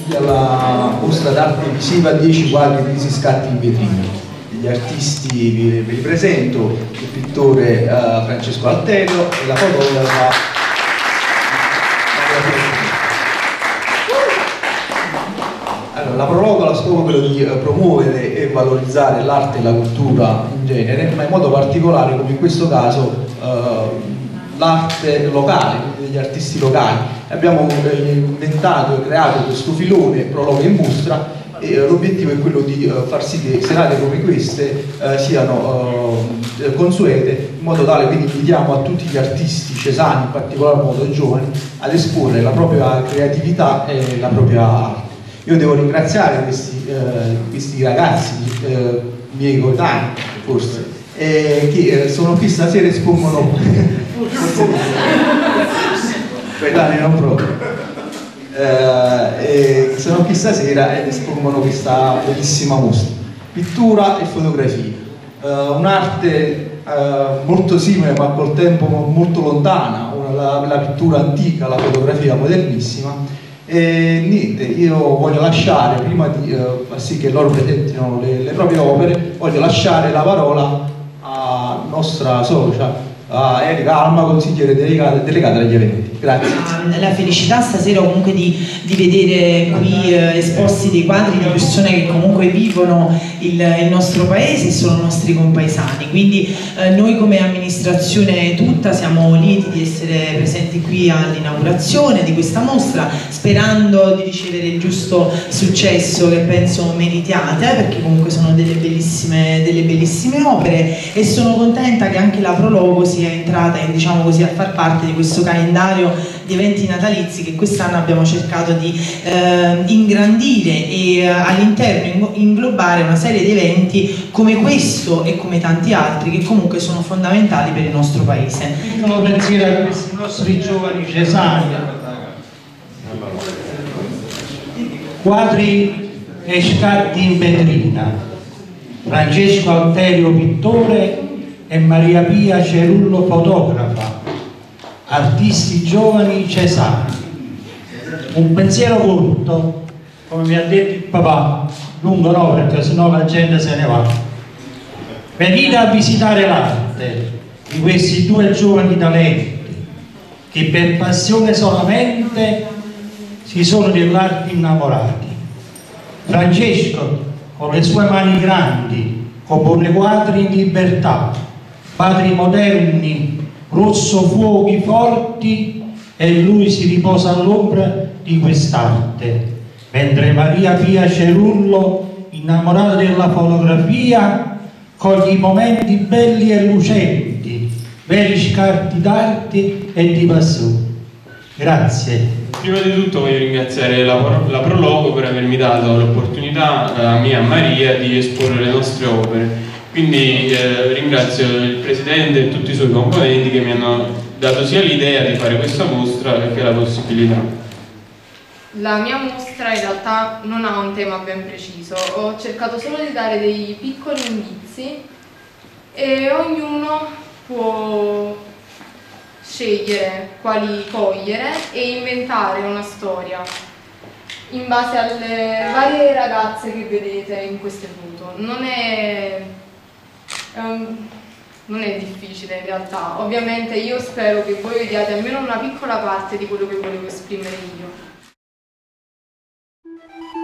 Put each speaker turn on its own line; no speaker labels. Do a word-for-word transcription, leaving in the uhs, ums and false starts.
benvenuti alla mostra d'arte visiva dieci quadri presi scatti in vetrina. Gli artisti vi, ve li presento: il pittore uh, Francesco Alterio e la fotografa. Allora, la Prologo ha lo scopo quello di uh, promuovere e valorizzare l'arte e la cultura in genere, ma in modo particolare, come in questo caso, uh, l'arte locale, degli artisti locali. Abbiamo eh, inventato e creato questo filone Prologo in mostra, e eh, l'obiettivo è quello di eh, far sì che serate come queste eh, siano eh, consuete, in modo tale, quindi invitiamo a tutti gli artisti cesani, in particolar modo giovani, ad esporre la propria creatività e la propria arte. Io devo ringraziare questi, eh, questi ragazzi, eh, miei coetanei forse, eh, che eh, sono qui stasera e espongono coetanei non proprio, eh, sono qui stasera ed espongono questa bellissima mostra, pittura e fotografia, eh, un'arte eh, molto simile ma col tempo molto lontana, una, la, la pittura antica, la fotografia modernissima. E niente, io voglio lasciare, prima di uh, far sì che loro presentino le, le proprie opere, voglio lasciare la parola a nostra socia, a Erika Alma, consigliere delegata, delegata agli eventi. Grazie.
La felicità stasera comunque di, di vedere qui eh, esposti dei quadri di persone che comunque vivono il, il nostro paese e sono nostri compaesani, quindi eh, noi come amministrazione tutta siamo lieti di essere presenti qui all'inaugurazione di questa mostra, sperando di ricevere il giusto successo che penso meritiate, eh, perché comunque sono delle bellissime, delle bellissime opere, e sono contenta che anche la Prologo sia entrata, diciamo così, a far parte di questo calendario di eventi natalizi che quest'anno abbiamo cercato di eh, ingrandire e eh, all'interno inglobare una serie di eventi come questo e come tanti altri che comunque sono fondamentali per il nostro paese.
Piccolo pensiero a questi nostri giovani cesani, quadri e scatti in vetrina, Francesco Alterio pittore e Maria Pia Cerullo fotografa, artisti giovani cesani. Un pensiero corto, come mi ha detto il papà, lungo no, perché sennò la gente se ne va. Venite a visitare l'arte di questi due giovani talenti che per passione solamente si sono dell'arte innamorati. Francesco, con le sue mani grandi, compone quadri in libertà, quadri moderni, rosso fuochi forti, e lui si riposa all'ombra di quest'arte, mentre Maria Pia Cerullo, innamorata della fotografia, coglie i momenti belli e lucenti, veri scarti d'arte e di passione. Grazie.
Prima di tutto voglio ringraziare la, la Prologo per avermi dato l'opportunità, a me e a Maria, di esporre le nostre opere. Quindi eh, ringrazio il Presidente e tutti i suoi componenti che mi hanno dato sia l'idea di fare questa mostra che la possibilità.
La mia mostra in realtà non ha un tema ben preciso, ho cercato solo di dare dei piccoli indizi e ognuno può scegliere quali cogliere e inventare una storia in base alle varie ragazze che vedete in queste foto. Non è, um, non è difficile in realtà, ovviamente io spero che voi vediate almeno una piccola parte di quello che volevo esprimere io.